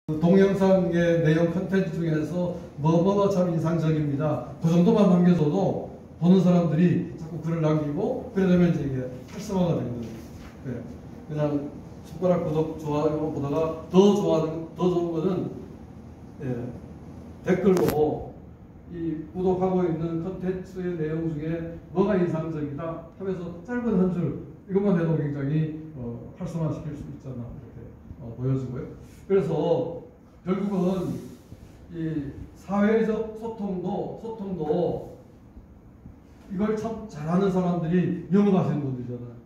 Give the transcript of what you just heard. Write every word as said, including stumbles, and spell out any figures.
동영상의 내용 컨텐츠 중에서 뭐뭐가 참 인상적입니다. 그 정도만 남겨줘도 보는 사람들이 자꾸 글을 남기고 그러려면 이제 이게 활성화가 되는 거예요. 네. 그냥 손가락 구독, 좋아요 보다가 더 좋아하는, 더 좋은 거는 예, 댓글로 이 구독하고 있는 컨텐츠의 내용 중에 뭐가 인상적이다 하면서 짧은 한 줄 이것만 해도 굉장히 어, 활성화시킬 수 있잖아 이렇게 어, 보여주고요. 그래서 결국은 이 사회적 소통도 소통도 이걸 참 잘하는 사람들이 영업하시는 분들이잖아요.